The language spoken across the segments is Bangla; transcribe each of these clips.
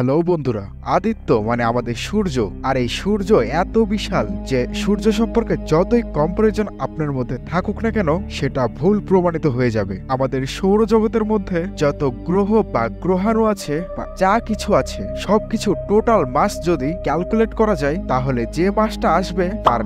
হ্যালো বন্ধুরা, আদিত্য মানে আমাদের সূর্য। আর এই সূর্য এত বিশাল যে সূর্য সম্পর্কে যতই কম্পারিজন আপনার মধ্যে থাকুক না কেন সেটা ভুল প্রমাণিত হয়ে যাবে। আমাদের সৌরজগতের মধ্যে যত গ্রহ বা গ্রহাণু আছে বা যা কিছু আছে সবকিছু টোটাল মাস যদি ক্যালকুলেট করা যায় তাহলে যে মাসটা আসবে তার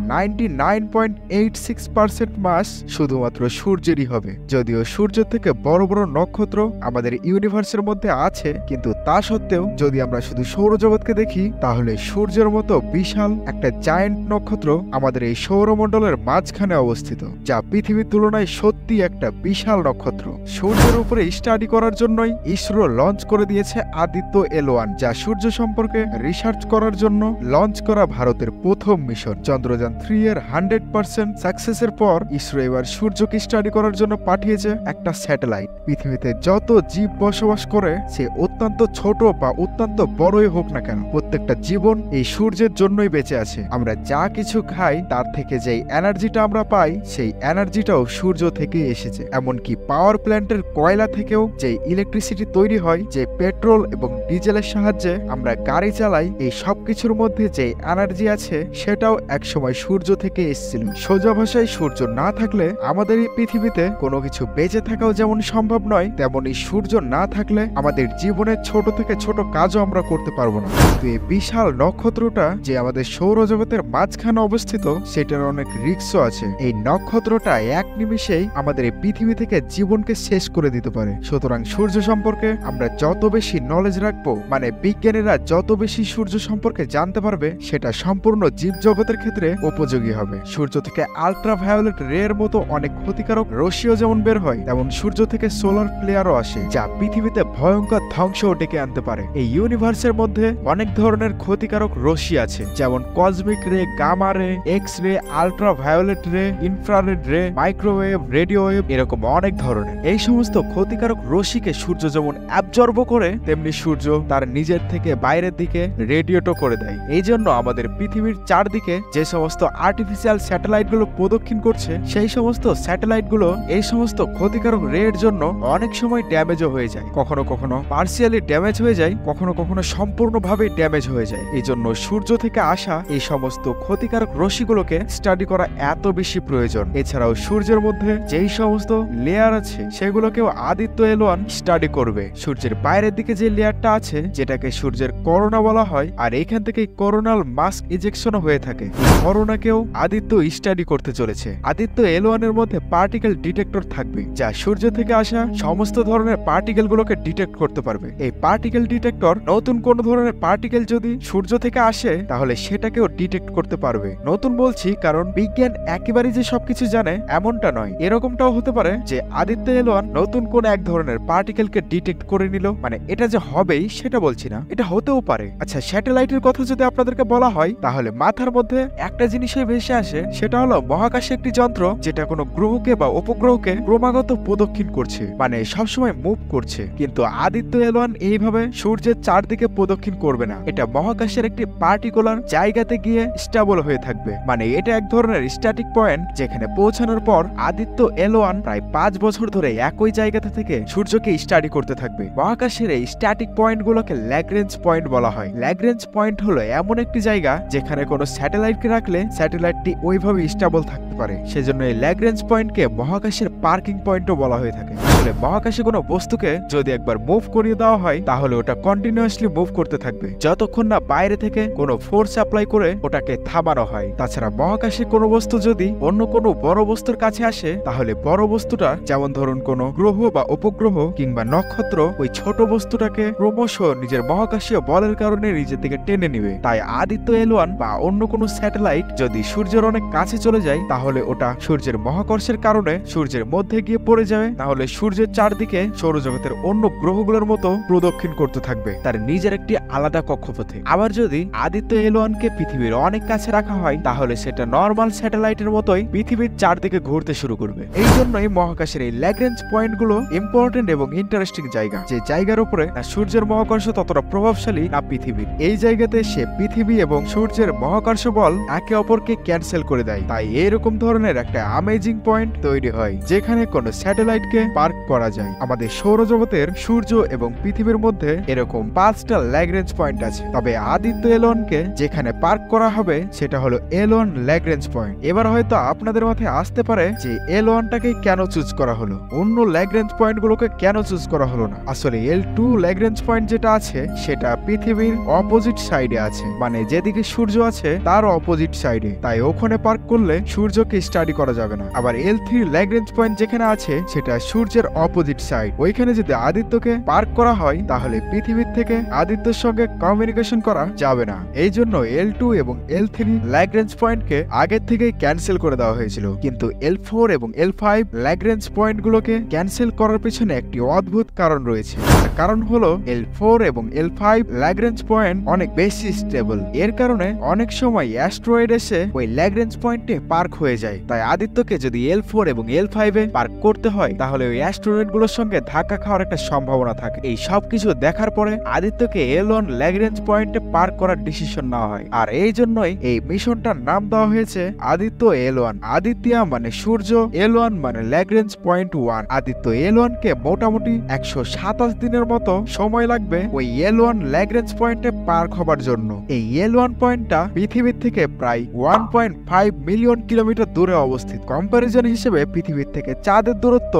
99.86% মাস শুধুমাত্র সূর্যেরই হবে। যদিও সূর্য থেকে বড় বড় নক্ষত্র আমাদের ইউনিভার্সের মধ্যে আছে, কিন্তু তা সত্ত্বেও যদি আমরা শুধু সৌরজগৎকে দেখি তাহলে সূর্যের মতো বিশাল একটা জায়ান্ট নক্ষত্র আমাদের এই সৌরমণ্ডলের মাঝখানে অবস্থিত, যা পৃথিবীর তুলনায় সত্যি একটা বিশাল নক্ষত্র। সূর্যের উপরে স্টাডি করার জন্যই ইসরো লঞ্চ করে দিয়েছে আদিত্য L1, যা সূর্য সম্পর্কে রিসার্চ করার জন্য লঞ্চ করা ভারতের প্রথম মিশন। চন্দ্রযান 3 এর 100% সাকসেসের পর ইসরো এবার সূর্যকে স্টাডি করার জন্য পাঠিয়েছে একটা স্যাটেলাইট। পৃথিবীতে যত জীব বসবাস করে সে অত্যন্ত ছোট বা অত্যন্ত বড়ই হোক না কেন, প্রত্যেকটা জীবন এই সূর্যের জন্যই বেঁচে আছে। আমরা যা কিছু খাই তার থেকে যেই এনার্জিটা আমরা পাই সেই এনার্জিটাও সূর্য থেকে এসেছে। এমনকি পাওয়ার প্ল্যান্টের কয়লা থেকেও যে ইলেকট্রিসিটি তৈরি হয়, যে পেট্রোল এবং ডিজেলের সাহায্যে আমরা গাড়ি চালাই, এই সব কিছুর মধ্যে যে এনার্জি আছে সেটাও একসময় সূর্য থেকে এসেছিল। সোজা ভাষায় সূর্য না থাকলে আমাদের এই পৃথিবীতে কোনো কিছু বেঁচে থাকাও যেমন সম্ভব নয়, তেমনি সূর্য না থাকলে আমাদের জীবনের ছোট থেকে ছোট কাজও আমরা করতে পারবো না। কিন্তু এই বিশাল নক্ষত্রটা যে আমাদের সৌরজগতের মাঝখানে অবস্থিত সেটার অনেক রিস্কও আছে। এই নক্ষত্রটা এক নিমিষেই আমাদের এই পৃথিবী থেকে জীবনকে শেষ করে দিতে পারে। সুতরাং সূর্য সম্পর্কে আমরা যত বেশি নলেজ রাখবো, মানে বিজ্ঞানীরা যত বেশি সূর্য সম্পর্কে জানতে পারবে, সেটা সম্পূর্ণ জীবজগতের ক্ষেত্রে উপযোগী হবে। সূর্য থেকে আল্ট্রাভায়োলেট রে এর মতো অনেক ক্ষতিকারক রশ্মিও যেমন বের হয়, তেমন সূর্য থেকে সোলার ফ্লেয়ারও আসে, যা পৃথিবীতে ভয়ঙ্কর ধ্বংসও ডেকে আনতে পারে। এই ইউনিভার্সের মধ্যে অনেক ধরনের ক্ষতিকারক রশ্মি আছে, যেমন কসমিক রে, গামা রে, এক্স রে, আল্ট্রাভায়োলেট রে, ইনফ্রারেড রে, মাইক্রোওয়েভ, রেডিও ওয়েভ, এরকম অনেক ধরনের। এই সমস্ত ক্ষতিকারক রশ্মিকে সূর্য যেমন অ্যাবজর্ব করে, তেমনি সূর্য তার নিজের থেকে বাইরের দিকে রেডিয়েটও করে দেয়। এই জন্য আমাদের পৃথিবীর চারদিকে যে সমস্ত আর্টিফিশিয়াল স্যাটেলাইট গুলো প্রদক্ষিণ করছে, সেই সমস্ত স্যাটেলাইট গুলো এই সমস্ত ক্ষতিকারক রে এর জন্য অনেক সময় ড্যামেজও হয়ে যায়। কখনো কখনো পার্সিয়ালি ড্যামেজ হয়ে যায়, কখনো কখনো সম্পূর্ণভাবে ড্যামেজ হয়ে যায়। এই জন্য সূর্য থেকে আসা এই সমস্ত ক্ষতিকারক রশ্মিগুলোকে স্টাডি করা এত বেশি প্রয়োজন। এছাড়াও সূর্যের মধ্যে যেই সমস্ত লেয়ার আছে সেগুলোকেও আদিত্য L1 স্টাডি করবে। সূর্যের বাইরের দিকে যে লেয়ারটা আছে যেটাকে সূর্যের করোনা বলা হয়, আর এইখান থেকে করোনাল মাস্ক ইজেকশনও হয়ে থাকে, করোনাকেও আদিত্য স্টাডি করতে চলেছে। আদিত্য L1 এর মধ্যে পার্টিকেল ডিটেক্টর থাকবে, যা সূর্য থেকে আসা সমস্ত ধরনের পার্টিকেল গুলোকে ডিটেক্ট করতে পারবে। এই পার্টিকেল ডিটেক্টর নতুন কোন ধরনের পার্টিকেল যদি সূর্য থেকে আসে তাহলে সেটাকেও ডিটেক্ট করতে পারবে। নতুন বলছি কারণ বিজ্ঞান একেবারে যে সবকিছু জানে এমনটা নয়। এরকমটাও হতে পারে যে আদিত্য L1 নতুন কোন এক ধরনের পার্টিকেলকে ডিটেক্ট করে নিল, মানে এটা যে হবেই সেটা বলছি না, এটা হতেও পারে। আচ্ছা, স্যাটেলাইটের কথা যদি আপনাদেরকে বলা হয় তাহলে মাথার মধ্যে একটা জিনিসই ভেসে আসে, সেটা হলো মহাকাশে একটি যন্ত্র যেটা কোনো গ্রহকে বা উপগ্রহকে ক্রমাগত প্রদক্ষিণ করছে, মানে সবসময় মুভ করছে। কিন্তু আদিত্য L1 এইভাবে সূর্যের চারদিকে প্রদক্ষিণ করবে না, এটা মহাকাশের একটি পার্টিকুলার জায়গাতে গিয়ে স্টেবল হয়ে থাকবে। মানে এটা এক ধরনের স্ট্যাটিক পয়েন্ট, যেখানে পৌঁছানোর পর আদিত্য L1 প্রায় 5 বছর ধরে একই জায়গাতে থেকে সূর্যকে স্টাডি করতে থাকবে। মহাকাশের এই স্ট্যাটিক পয়েন্ট গুলোকে ল্যাগ্রেঞ্জ পয়েন্ট বলা হয়। ল্যাগ্রেঞ্জ পয়েন্ট হলো এমন একটি জায়গা যেখানে কোনো স্যাটেলাইটকে রাখলে স্যাটেলাইটটি ওইভাবে স্টেবল থাকতে পারে। সেজন্য এই ল্যাগ্রেঞ্জ পয়েন্টকে মহাকাশের পার্কিং পয়েন্টও বলা হয়ে থাকে। আসলে মহাকাশে কোনো বস্তুকে যদি একবার মুভ করিয়ে দেওয়া হয় তাহলে ওটা কন্টিনিউয়াসলি মুভ করতে থাকবে, যতক্ষণ না বাইরে থেকে কোনো ফোর্স অ্যাপ্লাই করে ওটাকে থামানো হয়। তাছাড়া মহাকাশে কোনো বস্তু যদি অন্য কোনো বড় বস্তুর কাছে আসে তাহলে বড় বস্তুটা, যেমন ধরুন কোনো গ্রহ বা উপগ্রহ কিংবা নক্ষত্র, ওই ছোট বস্তুটাকে ক্রমশ নিজের মহাকাশীয় বলের কারণে নিজের দিকে টেনে নিবে। তাই আদিত্য L1 বা অন্য কোনো স্যাটেলাইট যদি সূর্যের অনেক কাছে চলে যায় তাহলে ওটা সূর্যের মহাকর্ষের কারণে সূর্যের মধ্যে গিয়ে পড়ে যাবে, তাহলে সূর্যের চারদিকে সৌরজগতের অন্য গ্রহগুলোর মতো প্রদক্ষিণ করতে থাকবে তার নিজের একটি আলাদা কক্ষপথে। আবার যদি আদিত্য L1 কে পৃথিবীর অনেক কাছে রাখা হয় তাহলে সেটা নর্মাল স্যাটেলাইটের মতোই পৃথিবীর চারদিকে ঘুরতে শুরু করবে। এই জন্যই মহাকাশের এই ল্যাগ্রেঞ্জ পয়েন্ট গুলো ইম্পর্টেন্ট এবং ইন্টারেস্টিং জায়গা, যে জায়গার উপরে না সূর্যের মহাকর্ষ ততটা প্রভাবশালী না পৃথিবীর। এই জায়গাতে সে পৃথিবী এবং সূর্যের মহাকর্ষ বল একে অপরকে ক্যান্সেল করে দেয়। তাই এরকম ধরনের একটা অ্যামেজিং পয়েন্ট তৈরি হয় যেখানে কোনো স্যাটেলাইটকে পার্ক করা যায়। আমাদের সৌরজগতের সূর্য এবং পৃথিবীর মধ্যে এরকম 5টা ল্যাগ্রেঞ্জ পয়েন্ট আছে, তবে আদিত্য এল1কে যেখানে পার্ক করা হবে সেটা হলো এল1 ল্যাগ্রেঞ্জ পয়েন্ট। এবার হয়তো আপনাদের মাথায় আসতে পারে যে এল1টাকে কেন চুজ করা হলো, অন্য ল্যাগ্রেঞ্জ পয়েন্ট গুলোকে কেন চুজ করা হলো না। আসলে এল2 ল্যাগ্রেঞ্জ পয়েন্ট যেটা আছে সেটা পৃথিবীর অপোজিট সাইডে আছে, মানে যেদিকে সূর্য আছে তার অপোজিট সাইডে, তাই ওখানে পার্ক করলে সূর্যকে স্টাডি করা যাবে না। আবার এল3 ল্যাগ্রেঞ্জ পয়েন্ট যেখানে আছে সেটা সূর্যের অপোজিট সাইড, ওইখানে যদি আদিত্যকে পার্ক করা হয় তাহলে পৃথিবীর থেকে আদিত্যের সঙ্গে কমিউনিকেশন করা যাবে না। এই জন্য এল2 এবং এল3 ল্যাগ্রেঞ্জ পয়েন্টকে আগের থেকেই ক্যান্সেল করে দেওয়া হয়েছিল। কিন্তু এল4 এবং এল5 ল্যাগ্রেঞ্জ পয়েন্ট গুলোকে ক্যান্সেল করার পেছনে একটি অদ্ভুত কারণ রয়েছে। কারণ হলো এল4 এবং এল5 ল্যাগ্রেঞ্জ পয়েন্ট অনেক বেশি স্টেবল, এর কারণে অনেক সময় অ্যাস্ট্রয়েড এসে ওই ল্যাগ্রেঞ্জ পয়েন্টে পার্ক হয়ে যায়। তাই আদিত্যকে যদি এল4 এবং এল5 এ পার্ক করতে হয় তাহলে ওই অ্যাস্ট্রয়েড গুলোর সঙ্গে ধাক্কা খাওয়ার একটা সম্ভাবনা থাকে। এই সবকিছু দেখার পরে আদিত্যকে এল1 ল্যাগ্রেঞ্জ পয়েন্টে পার্ক করার ডিসিশন নেওয়া হয়, আর এই জন্যই এই মিশনটার নাম দেওয়া হয়েছে আদিত্য এল1। আদিত্যা মানে সূর্য, এল1 মানে ল্যাগ্রেঞ্জ পয়েন্ট 1। আদিত্য এল1 কে মোটামুটি 127 দিনের মতো সময় লাগবে ওই এল1 ল্যাগ্রেঞ্জ পয়েন্টে পার্ক হবার জন্য। এই এল1 পয়েন্টটা পৃথিবীর থেকে প্রায় 1.5 মিলিয়ন কিলোমিটার দূরে অবস্থিত। কম্পারিজন হিসেবে পৃথিবীর থেকে চাঁদের দূরত্ব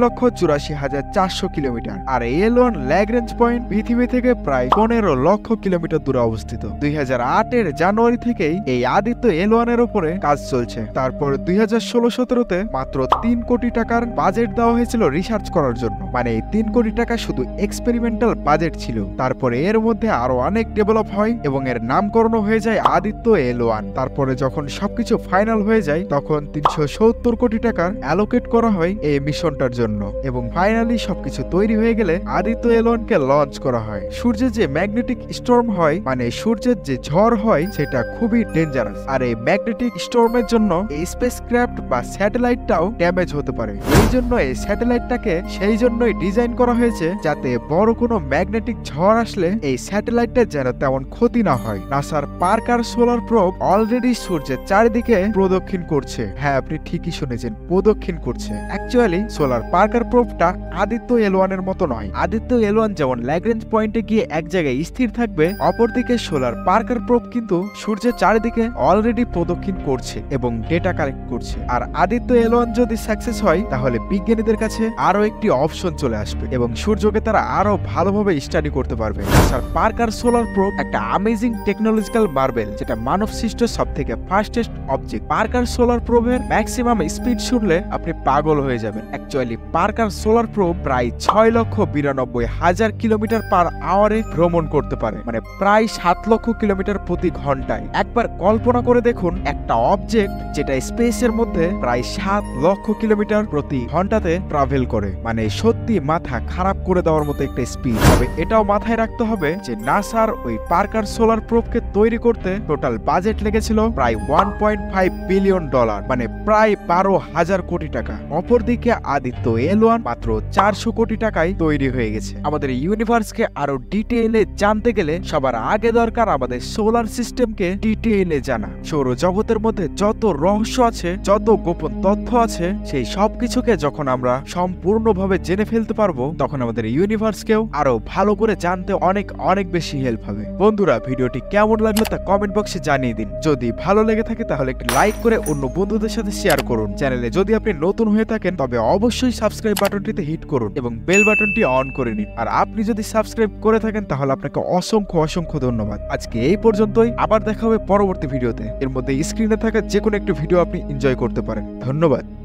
3,84,400 কিলোমিটার, আর এল1 ল্যাগ্রেঞ্জ পয়েন্ট পৃথিবী থেকে প্রায় 15 লক্ষ কিলোমিটার দূরে অবস্থিত। 2008 জানুয়ারি থেকেই এই আদিত্য এল1 এর উপরে কাজ চলছে। তারপর 2016-17তে মাত্র 3 কোটি টাকার বাজেট দেওয়া হয়েছিল রিসার্চ করার জন্য, মানে এই 3 কোটি টাকা শুধু এক্সপেরিমেন্টাল বাজেট ছিল। তারপরে এর মধ্যে আরো অনেক ডেভেলপ হয় এবং এর নামকরণ হয়ে যায় আদিত্য এল1। তারপরে যখন সবকিছু ফাইনাল হয়ে যায় তখন 370 কোটি টাকার অ্যালোকেট করা হয় এই মিশনটার জন্য, এবং ফাইনালি সবকিছু তৈরি হয়ে গেলে আদিত্য এল1 কে লঞ্চ করা হয়। সূর্যে যে ম্যাগনেটিক স্টর্ম হয়, মানে সূর্যের যে ঝড় হয়, সেটা খুবই ডেঞ্জারাস, আর এই ম্যাগনেটিক স্টর্মের জন্য এই স্পেসক্রাফট বা স্যাটেলাইটটাও ড্যামেজ হতে পারে। এই জন্য এই স্যাটেলাইটটাকে সেই জন্যই ডিজাইন করা হয়েছে যাতে বড় কোনো ম্যাগনেটিক ঝড় আসলে এই স্যাটেলাইটটা যেন তেমন ক্ষতি না হয়। নাসার পার্কার সোলার প্রোব অলরেডি সূর্যের চারিদিকে প্রদক্ষিণ করছে। হ্যাঁ, আপনি ঠিকই শুনেছেন, প্রদক্ষিণ করছে। অ্যাকচুয়ালি সোলার পার্কার প্রোবটা আদিত্য এল1 এর মতো নয়। আদিত্য এল1 যেমন ল্যাগ্রেঞ্জ পয়েন্টে গিয়ে এক জায়গায় স্থির থাকবে, অপরদিকে সোলার পার্কার প্রোব কিন্তু সূর্যের চারিদিকে অলরেডি প্রদক্ষিণ করছে এবং ডেটা কালেক্ট করছে। আর আদিত্য এল1 যদি সাকসেস হয় তাহলে বিজ্ঞানীদের কাছে আরো একটি অপশন চলে আসবে এবং সূর্যকে তারা আরো ভালোভাবে স্টাডি করতে পারবে। নাসার পার্কার সোলার প্রোব একটা অ্যামেজিং টেকনোলজিক্যাল মার্বেল, যেটা মানব সৃষ্ট সবথেকে ফাস্টেস্ট অবজেক্ট। পার্কার সোলার প্রোবের ম্যাক্সিমাম স্পিড শুনলে আপনি পাগল হয়ে যাবেন। অ্যাকচুয়ালি পার্কার সোলার প্রোব প্রায় 6,92,000 কিলোমিটার পার আওয়ারে ভ্রমণ করতে পারে, মানে প্রায় 7 লক্ষ কিলোমিটার প্রতি ঘন্টায়। একবার কল্পনা করে দেখুন, একটা অবজেক্ট যেটা স্পেসের মধ্যে প্রায় 7 লক্ষ কিলোমিটার প্রতি ঘন্টাতে ট্রাভেল করে, মানে সত্যি মাথা খারাপ করে দেওয়ার মতো একটা স্পিড। তবে এটাও মাথায় রাখতে হবে যে নাসার ওই পার্কার সোলার প্রোবকে তৈরি করতে টোটাল বাজেট লেগেছিল প্রায় 1.5 বিলিয়ন ডলার, মানে প্রায় 12,000 কোটি টাকা। অপরদিকে আদিত্য এল1 মাত্র 400 কোটি টাকায় তৈরি হয়ে গেছে। আমাদের ইউনিভার্সকে আরো ডিটেইলে জানতে গেলে সবার আগে দরকার আমাদের সোলার সিস্টেমকে ডিটেইলে জানা। সৌরজগতের মধ্যে যত রহস্য আছে, যত গোপন তথ্য আছে, সেই সবকিছুকে যখন আমরা সম্পূর্ণভাবে জেনে ফেলতে পারবো তখন আমাদের ইউনিভার্সকেও আরো ভালো করে জানতে অনেক অনেক বেশি হেল্প হবে। বন্ধুরা, ভিডিওটি কেমন লাগলো তা কমেন্ট বক্সে জানিয়ে দিন। যদি ভালো লেগে থাকে তাহলে একটি লাইক করে অন্য বন্ধুদের সাথে শেয়ার করুন। চ্যানেলে যদি আপনি নতুন হয়ে থাকেন তবে অবশ্যই সাবস্ক্রাইব বাটনটিতে হিট করুন এবং বেল বাটনটি অন করে নিন। আর আপনি যদি সাবস্ক্রাইব করে থাকেন তাহলে আপনাকে অসংখ্য অসংখ্য ধন্যবাদ। আজকে এই পর্যন্তই, আবার দেখা হবে পরবর্তী ভিডিওতে। এর মধ্যে স্ক্রিনে থাকা যে কোনো একটি ভিডিও আপনি এনজয় করতে পারেন। ধন্যবাদ।